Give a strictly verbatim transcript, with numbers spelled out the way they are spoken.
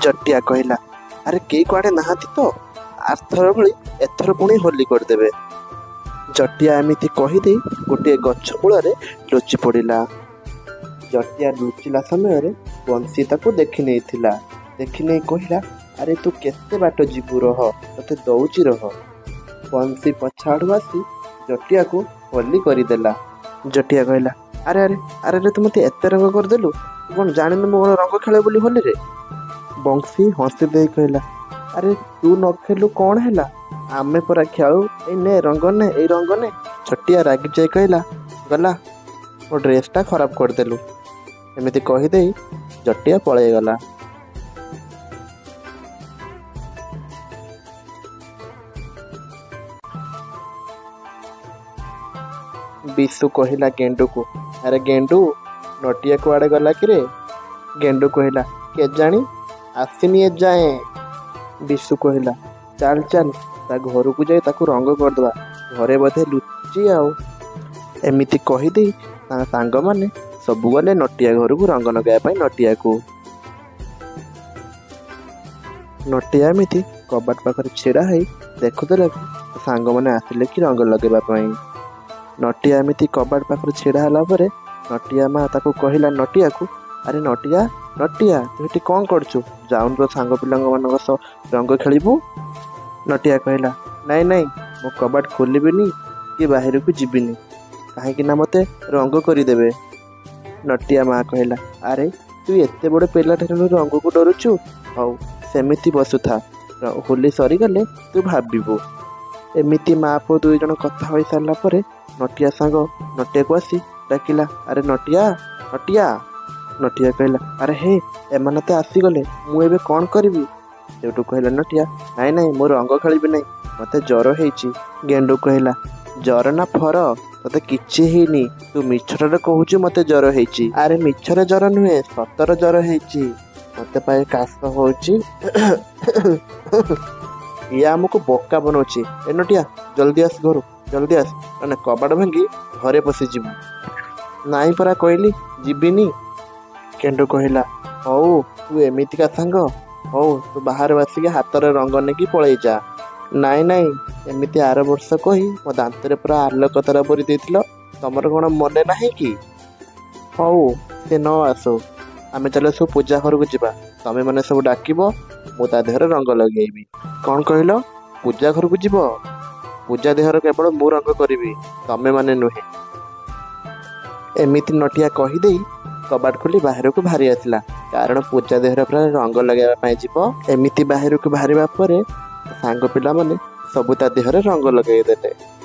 जटिया कहला अरे केई कुआडे नाहांती तो आरथर भली एथर पुणी होली करदेबे। जटिया एमिति कहीदे गोटे गछ मूल लुचि पड़ा। जटिया लुचिला समय बंसी ताको देखि नहीं थिला। देखि नहीं कहला अरे तू केते बाट जीवु रह तते दौची रह। बंसी पछाड़ू आसी जटिया को होली करदेला। जटिया कहला अरे अरे अरे अरे तू मत एत रंग करदेलु कौन जान मो रंग खेल बोली होली रे। बंसी हसी दे कहला अरे तू न खेलु कौन है आमे परा खेलु ए ने रंग ने ए रंग ने। जटिया रागी जाए कहला गला मो ड्रेसटा खराब करदेलु। एमती कहीदे जटिया पलि गला। विशु कहला गेंडू को अरे गेंडू नटिया कुआड़े गला कि रे। गेंडू कहला के जानी आसीनी ए जाए। विशु कहला चल चल ता घर को जाए ताकू रंग करदवा घरे बोधे लुचि आउ। एमिति कहीदे सांग माने सबू गले नटिया घर को रंग लगाया नटिया को। नटिया एमिति कबाट पाखरे छिड़ा है देखुदेला सांग माने आसिले कि रंग लगेबा। नटिया एमिति कबाट पाखरे छिड़ा होला परे नटिया माँ ताको कहला नटिया को अरे नटिया नटिया तू ये कौन करचु जाऊन तो सांग पिला मान सह रंग खेलबू। नटिया कहला नाई नाई मो कबाट खोलबिनी कि बाहर को जीविनी कहीं मते रंग करदेवे। नटिया माँ कहला अरे तू एते बड़ पिला रंग को डरुचु हौ सेमिति बसु था होली सरीगले तू भाबू। एमिति माँ पुओ दुई जन कथा हो सारा पर नटिया सांग नटिया को आसी डाकिला अरे नटिया नटिया। नटिया कहला अरे हे एमाने तो आसीगले मु एबे कौन करिवि। सेठू कहला नटिया नाई नाई मो रंग खेलिबि नाई मते जर हेइची। गेंडू कहला जर ना फर तते किछि हेइनी तू मिछरे कहूचु मते जर हेइची। अरे मिछरे जर नुहे सतर जर हेइची मते पाए काश होची। या हमको बोका बनौची। ए नटिया जल्दी आस घर जल्दी आस ना कबाट भांगी घरे पशि जीवु। नाई परा कहली जीविनी। केंडू कहला हौ तू एमितिका सांग हौ तू बाहर बसिक हाथ में रंग नहीं पलि जा। नाई नाई एमती आर वर्ष कही मो दांत पूरा आलोक तारा बोरी देथिल तमर कौन मन ना कि हौ से न आसो आमे चलो सब पूजा घर को जीवा तमें मैंने सब डाकब मु ता देहर रंग लगेबी। कौन कहल पूजा घर को जीव पूजा देहर केवल मु रंग करी तमें मैंने नुहे। एमिति नटिया कहीदे कबाट खोली बाहर को बाहरी आसला कारण पूजा देहर पूरा रंग लगाइबा जीव। एमिति बाहर को बाहर सांग पिला माने सबू ता देहरे रंग लगेदेले।